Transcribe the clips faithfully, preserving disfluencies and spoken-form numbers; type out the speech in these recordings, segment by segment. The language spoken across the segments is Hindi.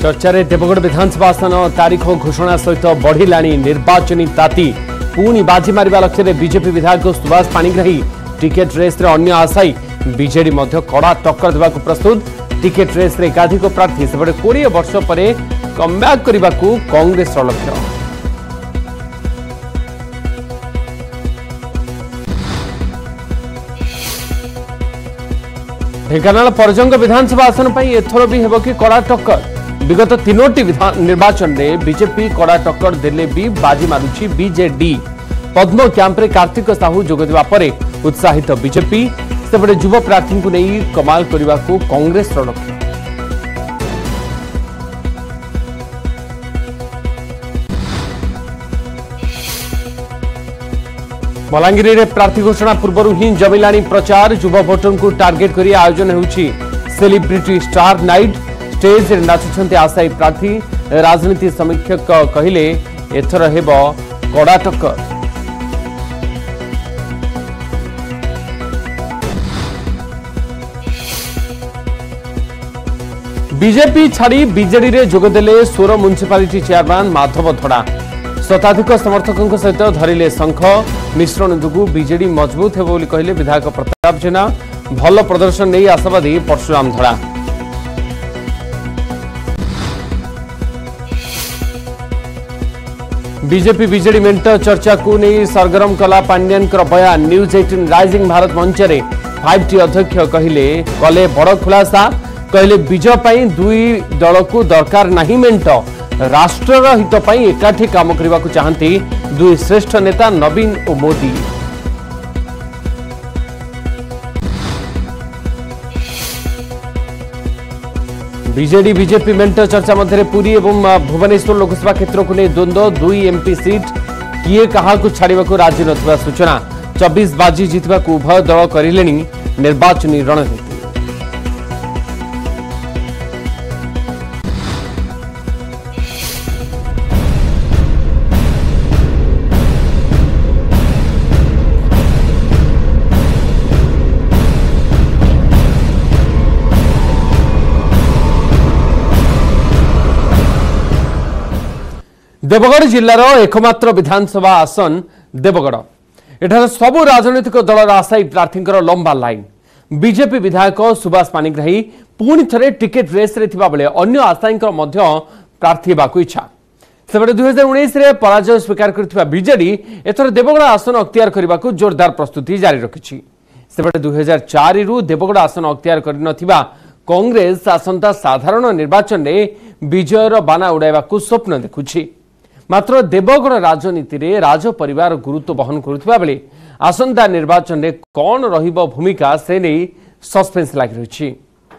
चर्चा देवगढ़ विधानसभा आसन तारीख घोषणा सहित बढ़ला निर्वाचनी ताती पुणी बाजी मारिबा लक्ष्य बीजेपी विधायक सुभाष पाणिग्राही टिकेट रेस रे अन्य आशायी बीजेडी कड़ा टक्कर देवाक प्रस्तुत टिकेट रेस रे एकाधिक प्रार्थी सेपटे कोड़े वर्ष पर कमब्याक करने को कांग्रेस लक्ष्य। ढेंकानाल परजंग विधानसभा आसन पर एथर भी हेब कि कड़ा टक्कर विगत तीनोटी निर्वाचन में बीजेपी कड़ा टक्कर देले भी बाजी मारुछि बीजेडी। पद्म कैंप रे कार्तिक साहू जोगदेवा परे उत्साहित बीजेपी सेपटे युव प्रार्थी को नहीं कमाल करने को कांग्रेस लक्ष्य। बलांगीर रे प्रार्थी घोषणा पूर्व ही जमिला प्रचार युव भोटर को टार्गेट कर आयोजन होउछि सेलिब्रिटी स्टार नाइट स्टेज रे नाचुछन्ते आशायी प्रार्थी राजनीति समीक्षक कहिले एथर हेब कड़ा टक्कर। बीजेपी छाड़ी बीजेडी रे जोगदेले सोर म्युनिसिपालिटी चेयरमैन माधव धड़ा शताधिक समर्थकों सहित धरिले शंख मिश्रण जोगु बीजेडी मजबूत हेब बोली कहले विधायक प्रताप जेना भल प्रदर्शन नहीं आशावादी परशुराम धड़ा। बीजेपी बीजेडी मेंट चर्चा को नहीं सरगरम कला पांड्यान बयान न्यूज अठारह राइजिंग भारत मंच रे फाइव टी अध्यक्ष कहले कले बड़ खुलासा कहले विजय पई दुई दल को दरकार नहीं मेंट राष्ट्र हित पई एकाठी काम करने को चाहती दुई श्रेष्ठ नेता नवीन और मोदी। बीजेडी बीजेपी मेंट चर्चा मध्य पुरी एवं भुवनेश्वर लोकसभा क्षेत्र को नहीं द्वंद्व दुई एमपी सीट किए कहा छाड़ा राजी नथिबा सूचना चौबीस बाजी जीतवा उभय दल करिले निर्वाचनी रणनीति। देवगढ़ जिलार एकमात्र विधानसभा आसन देवगढ़ एठार सबु राजनीतिक दलर आशायी प्रार्थी लंबा लाइन बीजेपी विधायक सुभाष पाणिग्राही पुणी थे टिकेट रेस रे थिबा बेले अन्य आशायी प्रार्थी होगाक इच्छा सेपटे दुई हजार उन्नीस पराजय स्वीकार करथिबा बीजेडी एथर देवगढ़ आसन अख्तियार करने को जोरदार प्रस्तुति जारी रखिछि। सेपटे दुई हजार चार रु देवगढ़ आसन अख्तियार करनथिबा कांग्रेस आसंता साधारण निर्वाचन में विजयर बाना उड़ाइबा स्वप्न देखुछि। मात्र देवगढ़ राजनीति रे राज परिवार गुरुत्व बहन करुवा बेले आसंता निर्वाचन में कौन रहिबो भूमिका से नहीं सस्पेंस लगी रही।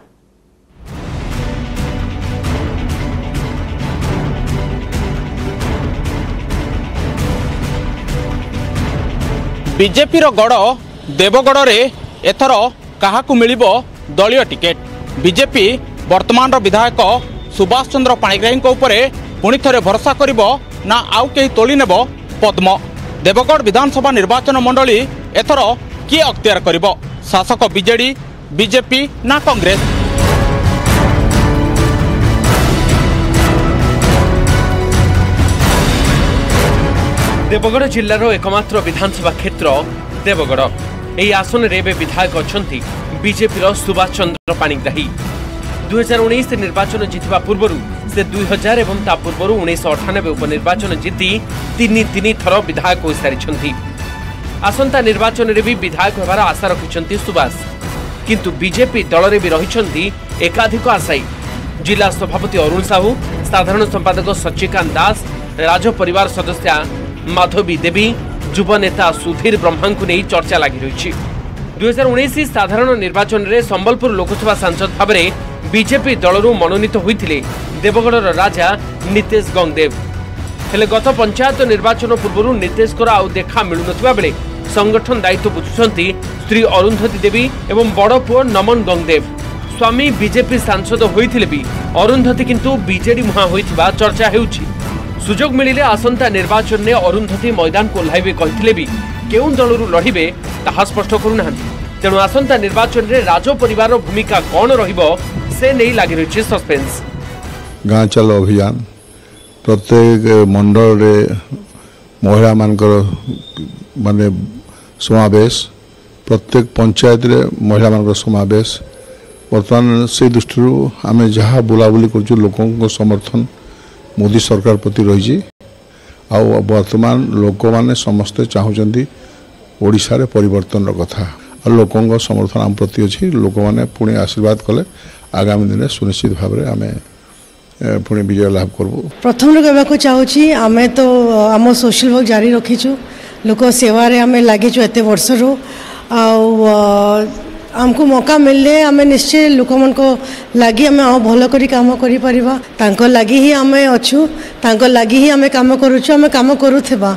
बीजेपी रो गड़ देवगढ़ रे एथर काहाकू मिलिबो दलीय टिकेट बीजेपी वर्तमान रो विधायक सुभाष चंद्र पाणिग्राही उपरे पुणी थे भरोसा करिबो ना आउ कहीं तोली नेब पद्म। देवगढ़ विधानसभा निर्वाचन मंडली एथर किए अख्तियार करिबो शासक बीजेडी बीजेपी ना कांग्रेस। देवगढ़ जिलार एकमात्र विधानसभा क्षेत्र देवगढ़ यही आसन रे विधायक अछंती बीजेपी सुभाष चंद्र पाणिग्राही दुई हजार उन्नीस निर्वाचन जीतवा पूर्व से दुई हजार एवं ता पूर्व उन्नीस अठानबे उपनिर्वाचन जीति तीन तीन थर विधायक हो सारी आसंता निर्वाचन रे भी विधायक होबार आशा रखिछंती सुभाष किंतु बीजेपी दल रे भी रहिछंती एकाधिक आशायी। जिला सभापति अरुण साहू साधारण संपादक सचिकांत दास राज परिवार सदस्या माधवी देवी युव नेता सुधीर ब्रह्मा को नहीं चर्चा लगी रही। दुई हजार उन्नीस साधारण निर्वाचन में संबलपुर लोकसभा सांसद भाव में बीजेपी दलरू मनोनीत होते देवगढ़ राजा नितेश गंगदेव हेले गत पंचायत निर्वाचन पूर्व नितेश आउ देखा मिलुनथिबा बेले संगठन दायित्व बुझुछंती स्त्री अरुंधती देवी एवं बड़ पुओ नमन गंगदेव। स्वामी बीजेपी सांसद होइथिले भी अरुंधती किंतु बीजेडी मुहा होइथिबा चर्चा हेउछि। सुजोग मिलिले आसंता निर्वाचन में अरुंधती मैदान को ओह्लाइबे कहिथिले भी केउं दलरू लढिबे ताहा स्पष्ट करूनाहांती। तेणु आसंता निर्वाचन में राज परिवार भूमिका कौन रहिबो से नहीं लगी रही सस्पेंस। गाँ चलो अभियान प्रत्येक मंडल रे महिला मानकर माने समावेश प्रत्येक पंचायत रे महिला मानकर समावेश बर्तमान से दृष्टि आम जहाँ बुलाबुली कर लोकों समर्थन मोदी सरकार प्रति रही आ वर्तमान लोक मैंने समस्ते चाहते ओडिशा रे परिवर्तन कथा और लोकों समर्थन आम प्रति अच्छी लोक मैंने पुणी आशीर्वाद कले आगामी दिन सुनिश्चित भाव में आम पुणी विजय लाभ करबू। प्रथम कहवाक चाहूँगी आम तो आम सोशल वर्क जारी रखीचु लोक सेवार आम लगिचु एत वर्ष रू आमको मौका मिलले आम निश्चय लोक मन को लगी आम भल करी काम करि परिबा तांको लगी ही आम अच्छु तांको लगी ही आम काम करूछु आम काम करूथबा।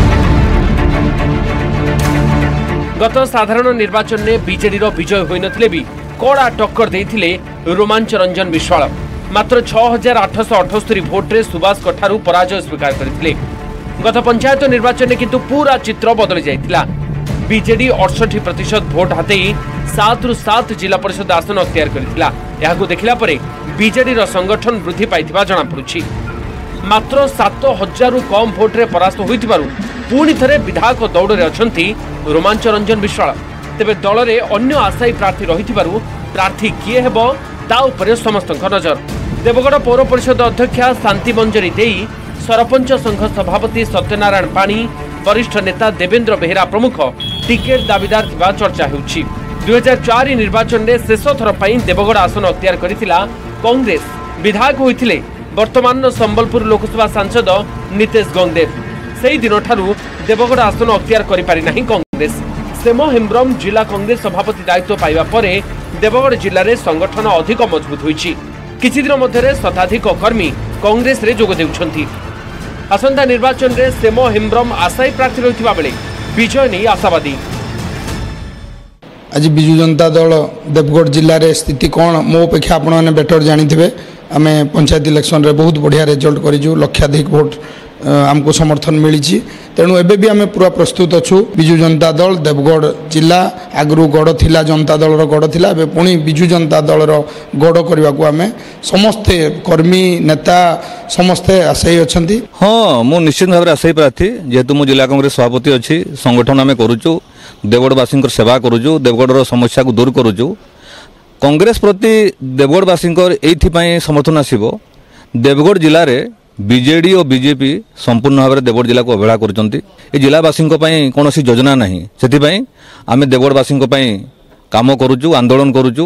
गत साधारण निर्वाचन में बीजेडी विजय होई नथिले भी कड़ा टक्कर देथिले रोमांच रंजन विश्वाल मात्र छह हजार आठश अठस्तरी भोट्रे सुभाष कठारू पराजय स्वीकार करथिले। गत पंचायत निर्वाचन में किंतु पूरा चित्र बदली जाइथिला। बीजेडी अड़सठ प्रतिशत भोट हाथई सात रु सात जिला परिषद आसन अख्तियार करथिला। याकु देखिला परे बीजेडी रो संगठन वृद्धि पाइथिबा जणा पड़ुछि। मात्र सात हजार कम भोट्रे परास्त होइथिबारु पुणी थरे विधायक दौड़े अछंती रोमांच रंजन विश्वाल। तेबे दल रे अन्य आशायी प्रार्थी रहिथिबारु प्रार्थी किए हेबो ता उपरे समस्तक नजर। देवगढ़ पौर परिषद अध्यक्षा शांति मंजरी देई सरपंच संघ सभापति सत्यनारायण पाणी वरिष्ठ नेता देवेंद्र बेहेरा प्रमुख टिकेट दाबीदार थिबा चर्चा हेउछि। दुई हजार चार निर्वाचन में शेष थर पर देवगढ़ आसन अख्तियार करथिला कांग्रेस। विधायक होइथिले वर्तमान संबलपुर लोकसभा सांसद नितेश गंगदेव। सेही दिन ठारू देवगढ़ आसन अख्तियार करि पारि नाही कांग्रेस। सेमो हेम्ब्रम जिला कांग्रेस सभापति दायित्व पाइबा परे देवगढ़ जिले में संगठन अधिक मजबूत होइछि। किछि दिन मध्य शताधिक कर्मी कांग्रेस रे जोग देउछंती। आसंता निर्वाचन रे सेमो हेम्ब्रम आशायी प्रार्थी रहिथिबा बेले विजय नहीं आशावादी। आज विजु जनता दल देवगढ़ जिले में स्थिति कौन मो अपेक्षा आपण मैंने बेटर जानी थे। आम पंचायत इलेक्शन रे बहुत बढ़िया रिजल्ट करूँ लक्षाधिक भोट आमको समर्थन मिली तेणु एबे भी आम पूरा प्रस्तुत अच्छु। विजु जनता दल देवगढ़ जिला आगु गढ़ थिला जनता दल गढ़ थिला एबे पुणी विजु जनता दल गढ़ करने को आम समस्ते कर्मी नेता समस्ते आशायी अच्छा। हाँ मु निश्चित भाव में आशायी प्रार्थी जेहेतु मु जिला कांग्रेस सभापति अच्छी संगठन आम करुचु देवगढ़वासी सेवा करुचु देवगढ़ समस्या को दूर करुचु। कांग्रेस प्रति देवगढ़वासी ये समर्थन आसब देवगढ़ जिले में बीजेडी और बीजेपी संपूर्ण भाव में देवगढ़ जिला को अवहेला करुचंती। ए जिलावासी कौन योजना नहीं से आम देवगढ़वासी काम करुचु आंदोलन करुचु।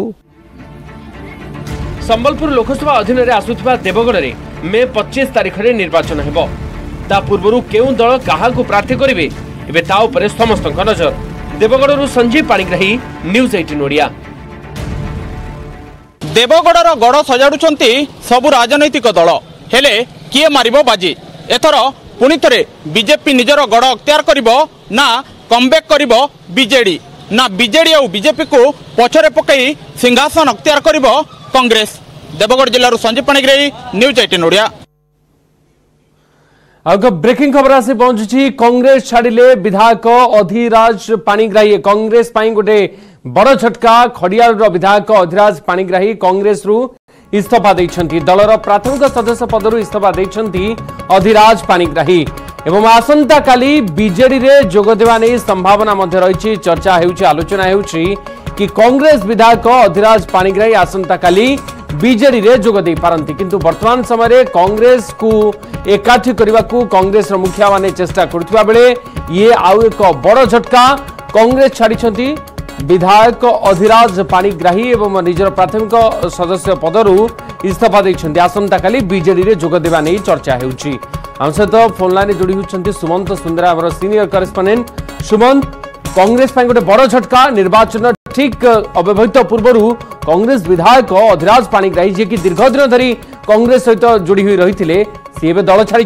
संबलपुर लोकसभा अधीन रे आसुथिबा देवगढ़ रे मे पच्चीस तारिख रे निर्वाचन हेबो। ता पूर्वरु केउ दल काहाकु प्रार्थी करिवे एबे ता उपरे समस्तक नजर। देवगढ़ संजीव पाणिग्राही न्यूज अठारह ओडिया। देवगढ़ गढ़ सजाड़ुंट सबु राजनैतिक दल हेले किए मारिबो बाजी। एथर पुणी थे बीजेपी निजर गढ़ अख्तियार करिबो ना कमबैक करिबो बीजेडी ना बीजेडी और बीजेपी को पछरे पकई सिंहासन अख्तियार करिबो कांग्रेस। देवगढ़ जिल्लार संजीव पाणिग्राही न्यूज अठारह ओडिया। आग ब्रेकिंग खबर आसी पहुंची। कांग्रेस छाड़िले विधायक अधिराज पाणिग्राही। कांग्रेस पाई गोटे बड़ झटका। खड़ियार विधायक अधिराज पाणिग्राही कांग्रेस रु इस्तीफा देइछंती। दलर प्राथमिक सदस्य पदरु इस्तीफा देइछंती अधिराज पाणिग्राही एवं आसंता काली बीजेडी रे जोग देवा नै संभावना मध्य रहिछि। चर्चा हेउछि आलोचना हेउछि कि कांग्रेस विधायक अधिराज पाणिग्राही आसंता काली बीजेडी रे जोग दे पारंती किंतु वर्तमान समय रे कांग्रेस को एकाठी करबा को कांग्रेस रो मुखिया माने चेष्टा करथुवा बेले ये आउ एक बड़ झटका। कांग्रेस छाडिछंती विधायक अधिराज पाणिग्राही एवं निजर प्राथमिक सदस्य पदरु इस्तीफा देइछंती। आसंता काली बीजेडी रे जोग देवा नै चर्चा हेउछि। हम सहित फोन लाइन जोड़ी होछंती सुमंत सुंदरा हमर सीनियर करेस्पोंडेंट। सुमंत कांग्रेस पाई गोटे बड़ झटका। निर्वाचन ठीक अव्यवहित पूर्व कांग्रेस विधायक अधिराज पाणिग्राही जे कि दीर्घ दिन धरी कांग्रेस सहित जोड़ी हुई रही सी दल छाड़ी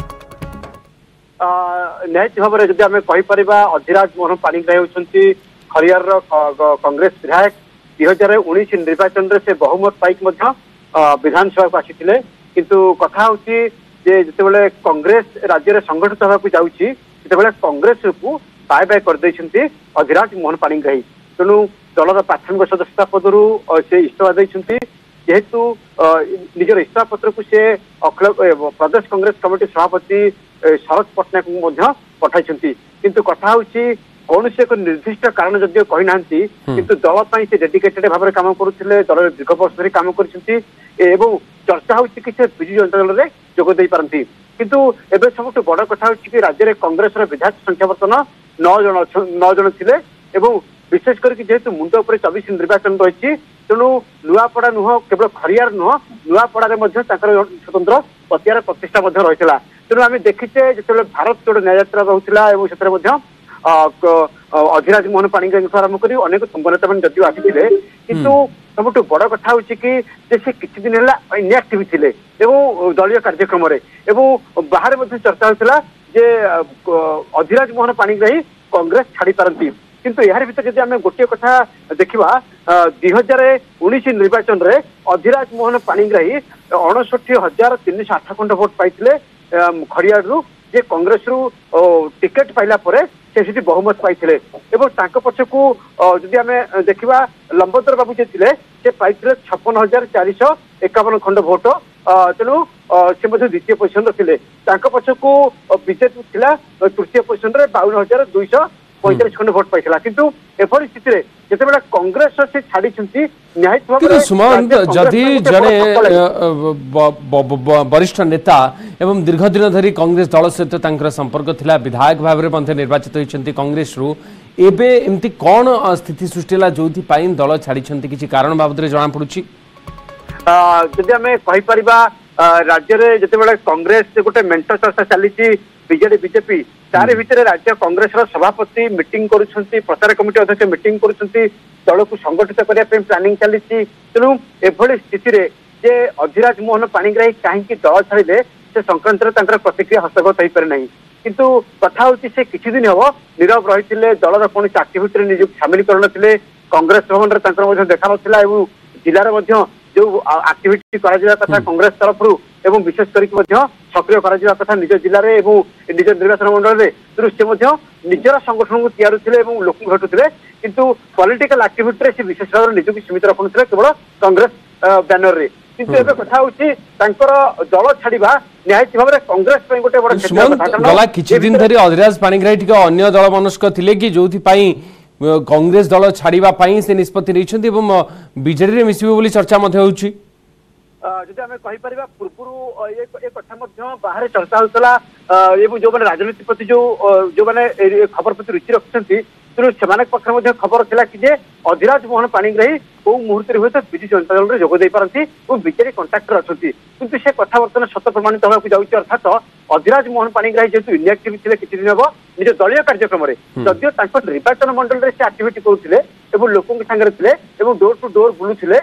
निश्चित भाव में जब आम कहीपर अधिराज मोहन पाणिग्राही होती खरियार कांग्रेस विधायक दुई हजार उन्नीस निर्वाचन में से बहुमत पाइक विधानसभा को आसी किंतु कथा हूँ जिते कांग्रेस राज्य में संगठित होगा जाऊँगी कांग्रेस को बाय बाय कर अधिराज मोहन पाणिग्राही। तेणु दलर प्राथमिक सदस्यता पदर से इस्तीफा देते जेहेतु निजर इस्तीफा पत्र को से अखिल प्रदेश कांग्रेस कमिटी सभापति शरद पट्टनायक को पठाई किंतु कथा होची कौन से एक निर्दिष्ट कारण जदिव कही ना किंतु दल से डेडिकेटेड भाव में काम करुले दल दीर्घ वर्ष धरी काम कर चर्चा होची कि से विजु जनता दल में जोग दे पारती किंतु एबे सबुठ बड़ कथा होची कि राज्य में कांग्रेस विधायक संख्या बर्तमान नौ जन नौ जन थिले एवं विशेष करके जेहेतु मुंड उपर चौबीस निर्वाचन रही तेणु नुआपड़ा नुह केवल खरियार नुह नुआपड़ा स्वतंत्र पतियार प्रतिष्ठा रही तेणु आम देखीचे जो भारत जोड़ न्याय यात्रा रोला से अधिराज मोहन पाणिग्राही आरंभ कर अनेक संबनेता मैंने जदिव आसी किंतु सबुठ बड़ कथा हो से किसी दिन है इनएक्टिव थे दलीय कार्यक्रम बाहर चर्चा होता जे अधिराज मोहन पाणिग्राही कांग्रेस छाड़ी पारती किंतु यार भीतर जब आम गोटे कथा देखा दुई हजार उन्नीस निर्वाचन में अधिराज मोहन पाणिग्राही अणसठी हजार तीन सौ आठ खंड भोट पाई खड़ियाड़ जे कांग्रेस रु टिकेट पाइला परे से बहुमत पाई पछकू जदि आम देखा लंबोदर बाबू जे से पाई छप्पन हजार चार सौ एकावन खंड भोट तेणु से द्वितीय पोजिशन थे पछकू बीजेपी थिला तृतीय पोजिशन में बावन हजार दुईश पैंतालीस खंड भोट पाई किंतु एभली स्थिति जिते कांग्रेस से छाड़ी सुमंत जदि जड़े वरिष्ठ नेता एवं दीर्घ दिन धरी कांग्रेस दल सहित संपर्क थिला विधायक भाव में निर्वाचित होती कांग्रेस रु एबे एमती कौन स्थिति सृष्टि है जो दल छाड़ी किसी कारण बाबद जना पड़ी जदि आम कहीपर राज्य में जिते कांग्रेस गोटे मेंट चर्चा चली बीजेडी बीजेपी तार भितर राज्य कांग्रेस सभापति मीटिंग करुछंती प्रचार कमिटी अध्यक्ष मीटिंग करुछंती दल को संगठित करने प्लानिंग चली तेणु एभली स्थिति रे जे अधिराज मोहन पाणिग्राही कहीं दल छाड़े से संक्रांत प्रतिक्रिया हस्तगत हो पारे ना किंतु कथा होची से किछि दिन हम नीरव रही दलर कौन आक्टिविटी नियुक्त सामिल करनथिले कांग्रेस भवन में देखा नाला जिलार जो आक्टिविटी करा कथा कांग्रेस तरफ एवं विशेष करके सक्रिय करा कथा निज जिले में निज निर्वाचन मंडल में तेणु से निजर संगठन को तैयारी लोक भेटुले किंतु पॉलिटिकल एक्टिविटी से विशेष भाव में निजक सीमित रखुले केवल कांग्रेस बैनर रे किंतु एबे कथा होची दल छाड़ा निहायत भाव में कांग्रेस गोटे बड़ गला किछि दिन धरी अधिराज पाणिग्राही टिके अन्य दल मनस्क थिले कि जोथि पई कांग्रेस दल छाड़िबा पई से निष्पत्ति रहिछन्ती एवं बीजेडी रे मिसिबे बोली चर्चा मध्ये होउची जदि आम कहीपर पूर्व ये कथा बाहर चर्चा होता जो मैंने राजनीति प्रति जो जो मैंने खबर प्रति रुचि रखिंट तेणु से पक्ष खबर था कि अधिराज मोहन पाणिग्राही कौ मुहूर्त हुए तो विजु जनता दल में जोग दे पारती और बीजेडी कंटाक्टर अच्छा किंतु से कथा बर्तमान सत प्रमाणित होगा जाऊँगी अर्थात अधिराज मोहन पाणिग्राही जेहतु इनएक्टिव थे किसी दिन हम निज दलीय कार्यक्रम जदिव निर्वाचन मंडल में से आक्टिविटी करुले लोकों सागर थे डोर टू डोर बुलूले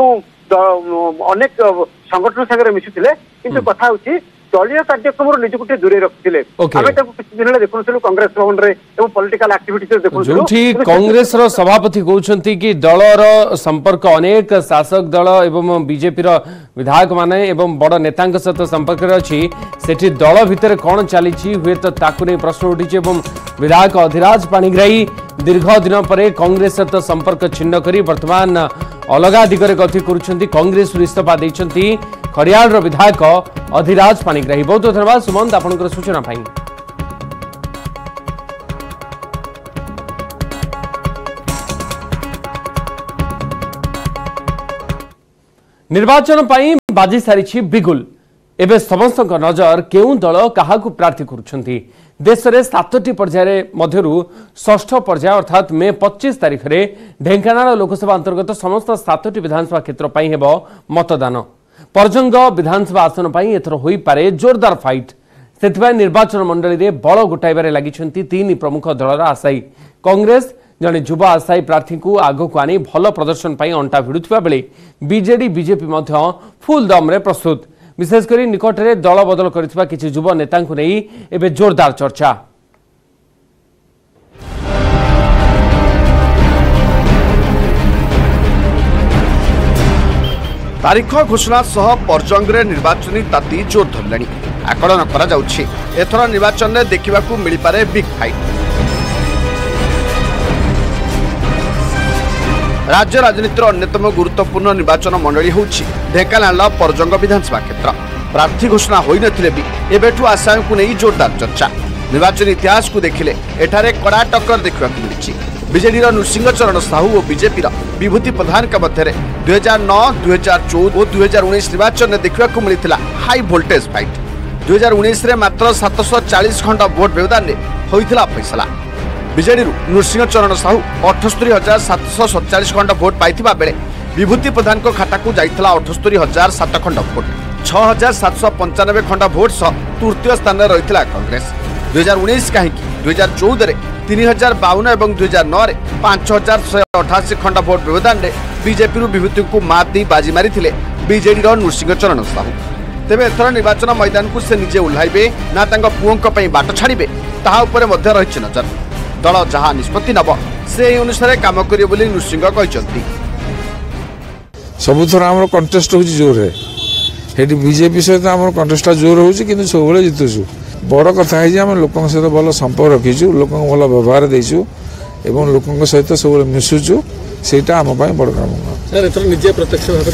अनेक संगठन सागर मिशुले किंतु कथा होची दलीय कार्यक्रम निजक दूरे रखिले किसी दिन देखुलु कांग्रेस भवन में पॉलिटिकल एक्टिविटी देखुलु कांग्रेस सभापति कहते कि दलर संपर्क अनेक शासक दल एवं बीजेपी विधायक माने एवं बड़ नेता सहित संपर्क अच्छी सेठी दल भितर कौन चली हुए तो ताकू नहीं प्रश्न उठी विधायक अधिराज पाणिग्राही दीर्घ दिन पर कांग्रेस सहित संपर्क छिन्न कर वर्तमान अलगा दिगरे गति करुछंती कांग्रेस इस्तीफा देछंती खड़ियाल विधायक अधिराज पाणिग्राही। बहुत बहुत धन्यवाद सुमंत आपनकर सूचना पाई। निर्वाचन पाई बाजी सारी बिगुल एबे समस्त नजर केउ दल काहाकू प्रार्थी करुछंती देश में सातटी पर्याय मध्यरु षष्ठ पर्याय अर्थात मे पच्चीस तारिख रे ढेंकानाल लोकसभा अंतर्गत समस्त सातटी विधानसभा क्षेत्र पाई हेबो मतदान परजंग विधानसभा आसन पाई एथर होई पारे जोरदार फाइट सेथिबाय निर्वाचन मंडली रे बळ गोटाइबारे लागिछंती तीन प्रमुख दलर आशायी कांग्रेस जने युवा आशायी प्रार्थी को आगो को आनी भल प्रदर्शन पाई अंटा भिडुथिबा बेले बीजेडी बीजेपी मध्य फुल दम रे प्रस्तुत विशेषकर निकट में दल बदल कर किसी युव नेता नहीं एबे जोरदार चर्चा। तारीख घोषणा सह परजंगे निर्वाचनी ताती जोर धरले आकलन कर निर्वाचन में देखा मिल पारे बिग फाइट राज्य राजनीतिर अन्यतम गुरुत्वपूर्ण निर्वाचन मंडली होउछि ढेंकानाल परजंग विधानसभा क्षेत्र। प्रार्थी घोषणा होई नथिले भी एबेठु आसाम को नहीं जोरदार चर्चा। निर्वाचन इतिहास को देखिले एठारे कड़ा टक्कर देखा मिली। बीजेडी नृसिंह चरण साहू और बीजेपी विभूति प्रधान का मध्य दुई हजार नौ दुई हजार चौदह और दुई हजार उन्नीस निर्वाचन में देखा मिलता हाई भोल्टेज फाइट। दुई हजार उन्नीस मात्र सात सौ चालीस खंड भोट व्यवधान में होता फैसला। बीजेडी नृसिंह चरण साहू अठस्तरी हजार सात सौ सतचाश खंड भोट पाई बेले विभूति प्रधान को खाता को जाइला अठस्तरी हजार सात खंड भोट। छह हजार सात सौ पंचानबे खंड भोट सह तृतीय स्थान में रही कांग्रेस। दुई हजार उन्नीस कहीं दुई हजार चौदह तीन हजार बावन और दुई हजार नौ पांच हजार शहे अठाशी खंड भोट व्यवधान में बीजेपी विभूति को मात दी बाजी मारी बीजेडी नृसिंह चरण साहू। तेज एथर निर्वाचन मैदान को से निजे ओह्लैबे ना पुओं बाट छाड़े ता रही नजर। दल जहाँ निष्पत्ति नब से अनुसार काम करें नृसिंह कहते। सबुथर आम कंटेस्ट हो जोर है बीजेपी सहित आम कंटेस्ट जोर हो सब जितुचु। बड़ कथा है आम लोकों सहित भल संपर्क रखीचु, लोक भल व्यवहार देचु एवं लोकों सहित सब मिशुचु। सेटा आम बड़ काम सर एथर निजे प्रत्यक्ष भाव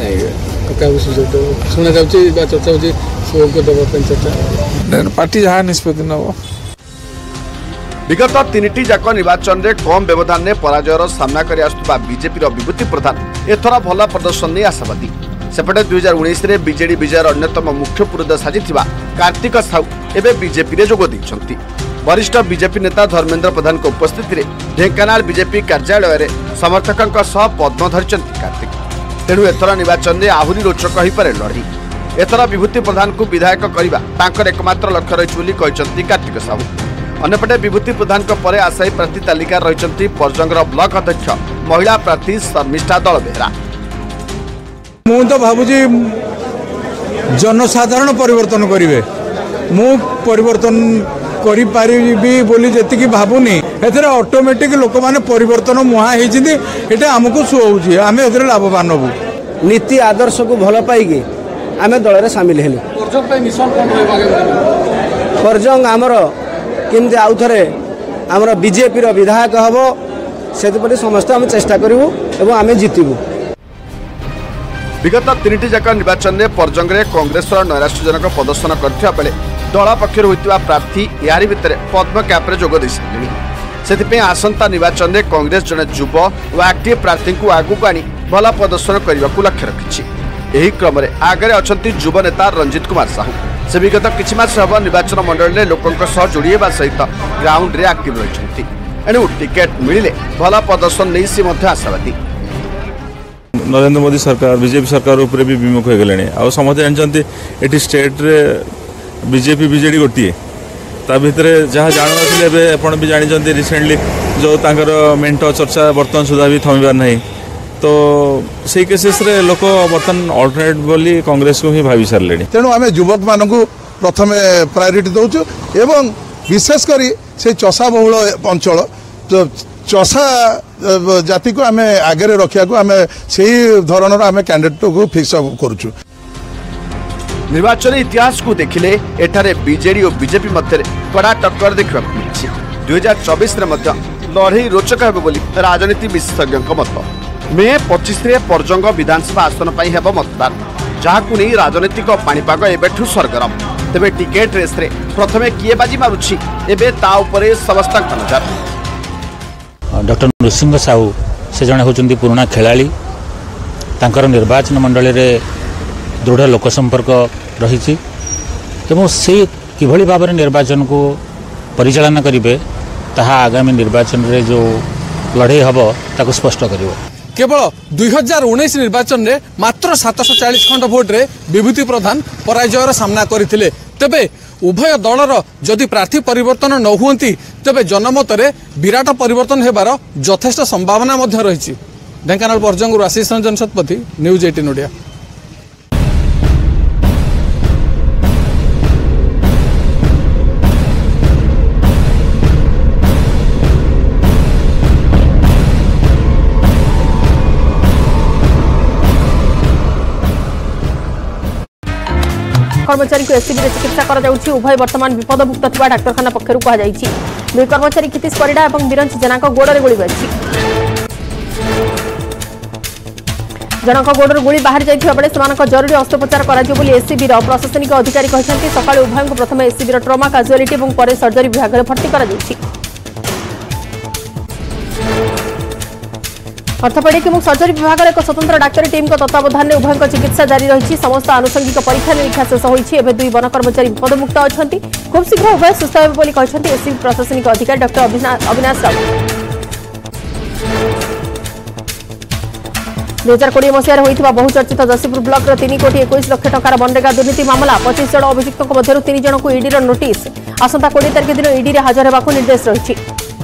शुणा चर्चा हो पार्टी जहाँ निष्पत्ति नब। विगत तीन जाक निर्वाचन में कम व्यवधान में पराजयर सामना कर आसुवा बीजेपी विभूति प्रधान एथर भल प्रदर्शन नहीं आशावादी। सेपटे दुई हजार उन्नीस बीजेडी विजयर अन्यतम मुख्य पुरोध साजी कार्तिक साहू एवं बीजेपी में जोग देइछंती। वरिष्ठ बीजेपी नेता धर्मेंद्र प्रधान को उपस्थिति में ढेंकानाल बीजेपी कार्यालय में समर्थकों सह पद्म धरिचंती कार्तिक। तेणु एथर निर्वाचन में आहुरी रोचक हो पारे लड़ी। एथर विभूति प्रधान को विधायक करने तांकर एकमात्र लक्ष्य रही कहते कार्तिक साहू। अन्यपटे विभूति प्रधान पर आशायी प्रार्थी तालिका रही परजंगर ब्लॉक अध्यक्ष महिला प्रार्थी शर्मिष्ठा दल बेहरा। मु तो भावुची जनसाधारण परिवर्तन करेंगे मु परिवर्तन करी बोली जी भावुनी एथेर ऑटोमेटिक लोक माने परिवर्तन मुहा होती आमको सुहाऊँ आम ए लाभवान हबू। नीति आदर्श को भल पाई आम दल में सामिल हेलु। परजंग आमर केमती आउ थे आमर बीजेपी विधायक हम से समस्त आम चेष्टा करूँ एवं आम जितबू। विगत तीन जाक निर्वाचन में परजंग में कांग्रेस नैराश्यजनक प्रदर्शन करथिबा बेले दल पक्षर होइतिबा प्रार्थी यारी भितर पद्म कैप्रे जोग दे सारे से आसंता निर्वाचन में कांग्रेस जड़े युव और एक्टिव प्रार्थी को आगू आनी भल प्रदर्शन करने को लक्ष्य रखी। यही क्रम में आगे अच्छा युव नेता रंजित कुमार साहू से विगत किछि मास हम निर्वाचन मंडल में लोकों जोड़वा सहित ग्राउंड में एक्टिव रही। एणु टिकेट मिले भल प्रदर्शन नहीं सी आशावादी। नरेंद्र मोदी सरकार बीजेपी सरकार उपरे भी विमुख हो गले आ समझते जानते ये स्टेट रे बीजेपी बीजेडी गोटे ता भितर जहाँ जान ना भी जानते रिसेंटली जो तांकर मेंट चर्चा बर्तमान सुधा भी थमिबार नहीं तो से केसेस रे लोक बर्तमान अल्टरनेट बोली कांग्रेस को ही भावी सारे। तेणु आम युवक मान प्रथम प्रायोरिटी दौचु एवं विशेषकर से चषा बहुल अंचल चषा जाति को आम आगे रखा आम से धरण आम कैंडिडेट को फिक्स करुचु। निर्वाचन इतिहास को देखिले एठारे बीजेडी और बीजेपी मध्य कड़ा टक्कर देखा मिली। दुई हजार चौबीस लड़ई रोचक है बोली राजनीति विशेषज्ञ मत। मे पच्चीस परजंग विधानसभा आसन पर हेब मतदान जहाँ को नहीं राजनीतिक पाणीपाग एबेठू सरगरम। तेबे टिकेट रेस रे प्रथमे किए बाजी मारुछि एबे ता उपरे समस्त नजर। डॉक्टर नृसिंह साहू से जड़े होचंदी पुराना खेलाड़ी तांकर निर्वाचन मंडली रे दृढ़ लोक संपर्क रही से किभली भाव में निर्वाचन को परिचालन करेंगे ताहा आगामी निर्वाचन रे जो लड़ई हम ताको स्पष्ट करिवो। केवल दुई हजार उन्नीस निर्वाचन में मात्र सात सौ चालीस खंड भोट रे विभूति प्रधान पराजयर सामना करथिले। तेबे उभय दलर जदि प्रार्थी परिवर्तन न हुंती तेबे जनमत रे विराट परिवर्तन हेबार यथेष्ट संभावना मध्य रही। ढेंकानाल परजंग आशीष रंजन शतपथी न्यूज अठारह ओडिया। कर्मचारी को एससीबी चिकित्सा करा जाउछि। उभय वर्तमान विपदमुक्त थिबा डाक्तरखाना पक्षरु कहा जाइछि। दुई कर्मचारी क्षितिश परिडा और बिरंच जेना गोड़े गोली बाजी। जनक गोड़ गुली बाहर जाइथिबा बेले सेमानक जरूरी अस्त्रोपचार कराजियो बोली एससीबी रो प्रशासनिक अधिकारी कहछन्ती। सकाळे उभयଙ୍କୁ प्रथमे एससीबी रो ट्रमा काजुअलिटी एवं परे सर्जरी विभाग रे भर्ती करा जायछि। अर्थोपेडिक और सर्जरी विभाग एक स्वतंत्र डाक्तरी टीम तत्वावधान में उभय चिकित्सा जारी रही। समस्त आनुषंगिक परीक्षा निरीक्षा शेष होती। दुई वन कर्मचारी विपदमुक्त अच्छा। खूब शीघ्र उभय सुस्थ हे बोली कहते एससीबी प्रशासनिक अधिकारी डॉक्टर अविनाश राउत। दुई हजार कोड़े मसीह होता बहुचर्चित जसीपुर ब्लॉक तीन कोटी एक लक्ष टकार मनरेगा दुर्नीति मामला पच्चीस जन अभियुक्तों मध्य तीन जन को ईडी नोटिस। आसंता कोड़े तारिख दिन ईडी हाजर होगा निर्देश रही।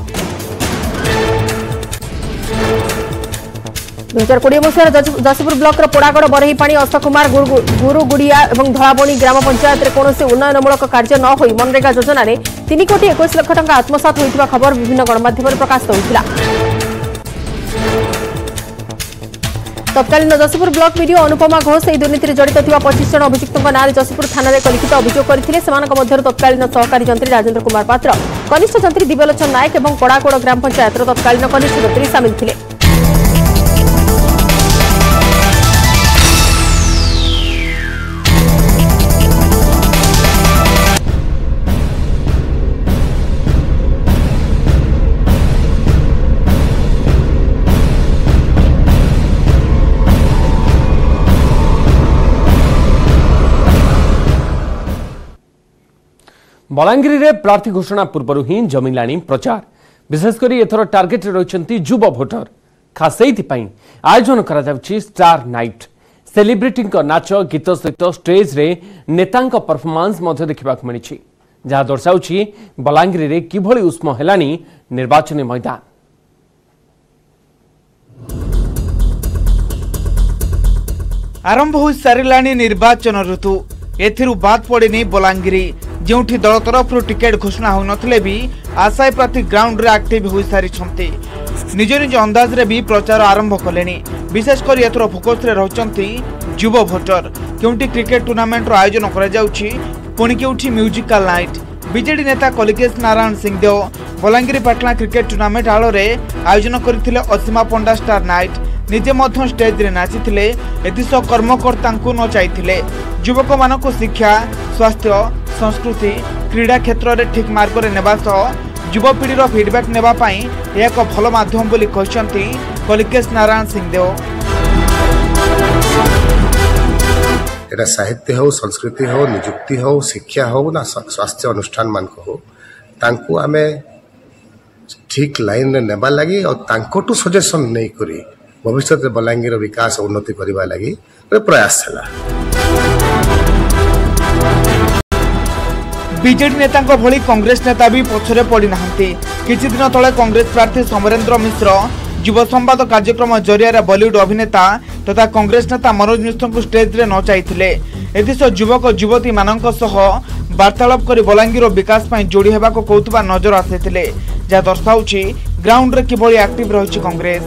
दुई हजार कोड़े मसीह जसीपुर ब्लॉक पोड़ागड़ बरहीपाणी अशकुमार गुरुगुड़िया और धलाबणी ग्राम पंचायत में कौन उन्नयनमूलक कार्य न हो मनरेगा योजना में तीन कोटी एक लक्ष टंका आत्मसात होता खबर विभिन्न गणमाध्यम प्रकाशित होता। तत्कालीन जसीपुर ब्लॉक वीडियो अनुपमा घोष यह दुर्नीति जड़ित पच्चीस जन अभियुक्तों नाँ जसीपुर थाना एक लिखित अभियोग करते। तत्कालीन सहकारी जंत्री राजेन्द्र कुमार पात्र, कनिष्ठ जंत्री दिव्यलोचन नायक और कड़ाकोड़ ग्राम पंचायत तत्कालीन कनिष्ठ जंत्री सामिल थे। बलांगीर में प्रार्थी घोषणा पूर्व ही जमिला प्रचार विशेषकर एथर टार्गेट रही युव भोटर। खास आयोजन करा स्टार नाइट सेलिब्रिटी नाच गीत सहित स्टेज रे नेता परफॉर्मेंस देखा मिली जहाँ दर्शाऊँ बलांगीर में किभली उष्म हेलानी निर्वाचन मैदान। आरंभ हो सारा निर्वाचन ऋतु एथिरु बाद पड़ेनी बलांगीर जोठी दल तरफ टिकेट घोषणा हो नथिले भी आशायी प्रार्थी ग्राउंड रे एक्टिव हो सारी निज निज अंदाज रे भी प्रचार आरंभ कलेनी। विशेषकर एथर फोकस रे रहचंती युव भोटर। क्योंकि क्रिकेट टूर्नामेंट रो आयोजन करा जाउछि, पुणी केउठी म्यूजिकल नाइट। बीजेडी नेता कलिकेश नारायण सिंहदेव बलांगीर पाटना क्रिकेट टूर्नामेंट आलो रे आयोजन करथिले असीमा पंडा स्टार नाइट। निजे मध्य स्टेज रे नाचिथिले। एतिस कर्मकर्ता न चाहिए युवक मानक शिक्षा स्वास्थ्य संस्कृति क्रीड़ा क्षेत्र में ठीक मार्ग में नेबा सह युवपीढ़ीर फीडबैक नेबा पाई एक भल माध्यम बोली कहते कलिकेश नारायण सिंहदेव। एटा साहित्य हो संस्कृति हो निजुक्ति हो शिक्षा हो ना स्वास्थ्य अनुष्ठान मान को हो तांको आमे ठीक लाइन रे नेबा लगी और तांको सजेशन नहीं करी भविष्य में बलांगीर विकास उन्नति करने लगी प्रयास चला। बीजेडी नेता भली कांग्रेस नेता भी पछरे पड़ी नाहंती। किछि दिन तले कांग्रेस प्रार्थी समरेंद्र मिश्र युव संवाद कार्यक्रम जरिया बॉलीवुड अभिनेता तथा कांग्रेस नेता मनोज मिश्र को स्टेज रे न चाहिए। एथिस युवक युवती मानक सह वार्तालाप कर बलांगीर विकास पाई जोड़ी हेबा को कहउतबा नजर आसीथिले जा दर्शाउछि ग्राउंड रे किभली एक्टिव रहिछि कांग्रेस।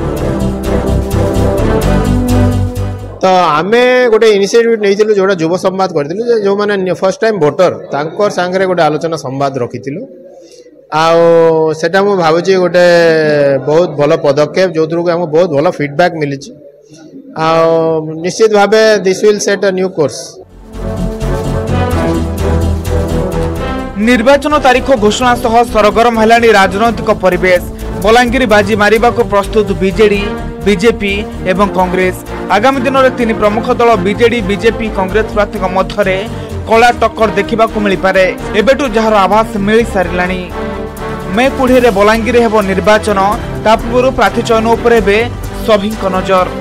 तो आमे गोटे इनिशिएटिव नहीं जोड़ा युव संवाद करूँ जो मैंने फर्स्ट टाइम भोटर तांकर सांगरे गोटे आलोचना संवाद रखिलु आटा मुझे भावुँ गोटे बहुत भल पदक्षेप जो थ्रू आमको बहुत भल फीडबैक मिली निश्चित भाव this will set a new course. निर्वाचन तारीख घोषणा सह सरगरम हेलानी राजनैतिक परिवेश। बलांगीर बाजी मारिबा को प्रस्तुत बीजेडी बीजेपी एवं कांग्रेस। आगामी दिन में तीन प्रमुख दल बीजेडी बीजेपी कांग्रेस प्रार्थी मध्य कला टक्कर देखा मिल पारे एबेटू जार आभास मिल साराणी। मे पुढ़े बलांगीर हेब निर्वाचन ता पूर्व प्रार्थी चयन उपर सभी नजर।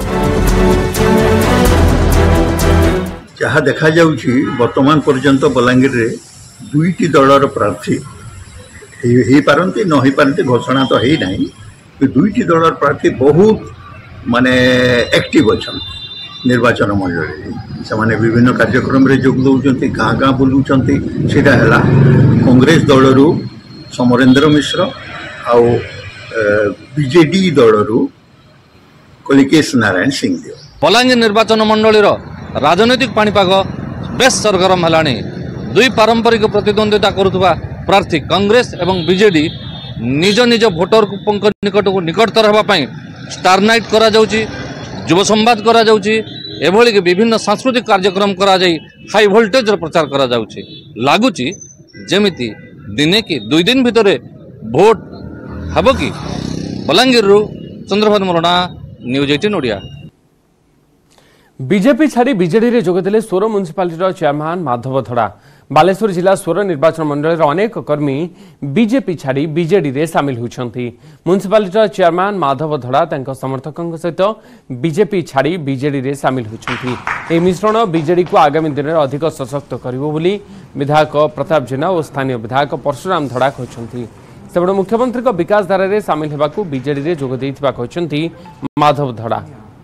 जहाँ देखा जाउछि वर्तमान पर्यंत बलांगीर रे दुईटी दलर प्रार्थी ही पारंती न ही पारंती घोषणा तो है नहीं। दुईटी दलर प्रार्थी बहुत माने एक्टिव अच्छा निर्वाचन मंडल से विभिन्न कार्यक्रम रे जोग दौरान गाँ गाँ बुलूंट सीटा है कांग्रेस दलरू समरेंद्र मिश्र आउ बीजेडी दलरू कलिकेश नारायण सिंहदेव। बलांगीर निर्वाचन मंडल राजनैतिक पाणीपाग बेस सरगरम है। दुई पारंपरिक प्रतिद्वंदिता करुवा प्रार्थी कांग्रेस एवं बीजेडी निज निज भोटर निकट को निकटतर होगापाई स्टार नाइट करा जाउची। युव संवाद करा जाउची एभली कि विभिन्न सांस्कृतिक कार्यक्रम करा जाई हाई वोल्टेज प्रचार करा जाउची लागुची जेमिति दिने कि दुई दिन भितर भोट हब कि बलांगीर रु Chandrabhan Marana news eighteen Odia. BJP छाड़ी बीजेडी रे जोगदेले सोर म्युनिसिपालिटी चेयरमैन माधव धड़ा। बालेश्वर जिला सोर निर्वाचन मंडल अनेक कर्मी बीजेपी छाड़ी बीजेडी रे सामिल होती। म्युनिसिपालिटी चेयरमैन माधव धड़ा तांको समर्थकों सहित बीजेपी छाड़ी बीजेडी रे सामिल होती। ए मिश्रण बीजेडी को आगामी दिन में अधिक सशक्त करिवो बोली विधायक प्रताप जेना और स्थानीय विधायक परशुराम धड़ा कहते। सेबड़ मुख्यमंत्री को विकास धारा रे सामिल होगाकू बीजेडी रे जोग देइथिबा कहते माधव धड़ा।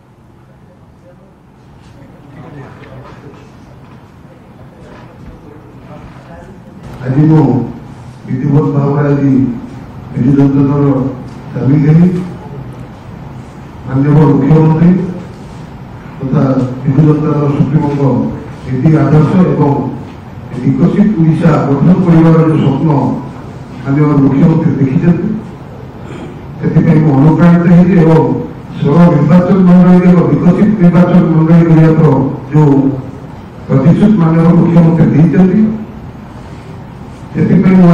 आज मु विधिवत भाव आज विजु जनता दल सामिल हेली माननीय मुख्यमंत्री तथा विजु जनता दल सुप्रीमो नीति आदर्श एवं विकसित ओडिशा गठन कर जो स्वप्न माननीय मुख्यमंत्री देखी अनुप्राणित होती एवं सोलह निर्वाचन मंडल विकसित निर्वाचन मंडल करने जो प्रतिश्रुत माननीय मुख्यमंत्री देते आज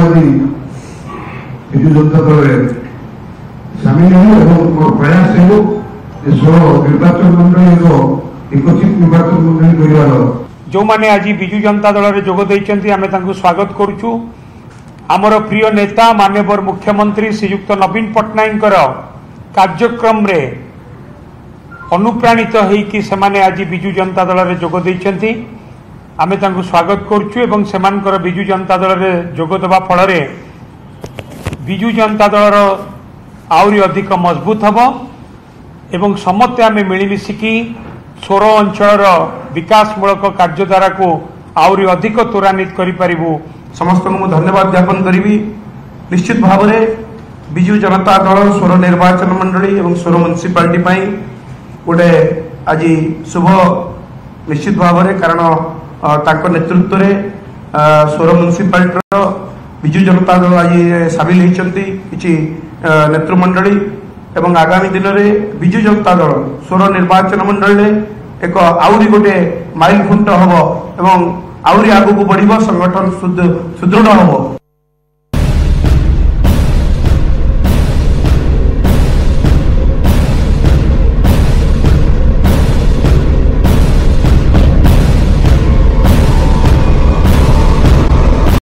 विजु जनता दल सामिल हो प्रयास हो षोह निर्वाचन मंडल विकसित निर्वाचन मंडल कर जो माने आज विजु जनता दल में जोग देइचंती आमे तांको स्वागत करूछु। आमर प्रिय नेता माननीय मुख्यमंत्री श्रीयुक्त नवीन पट्टनायक कार्यक्रम रे अनुप्राणित होइकि सेमाने आज विजु जनता दल में जोग देइचंती आमे तांको स्वागत करूछु एवं सेमानकर विजु जनता दल में जोग देबा फल रे विजु जनता दल आउरी अधिक मजबूत हबो एवं समस्ते आमे मिलिमिशिकी सोर अंचल विकासमूलक कार्यधारा को आउरी अधिक त्वरान्वित करि परिबु। समस्त को धन्यवाद ज्ञापन करी। निश्चित भाव में विजु जनता दल सोर निर्वाचन मंडली और सोर म्युनिसिपालिटी पाई गोटे आज शुभ निश्चित भाव में कारण तांको नेतृत्व रे सोर म्युनिसिपालिटी विजु जनता दल आज सामिल होती किसी नेतृमंडली एवं आगामी दिन में विजु जनता दल सोर निर्वाचन मंडल एक आउरी गोटे माइल खुंट हम एवं आउरी आगू बढ़ संगठन सुदृढ़ हम।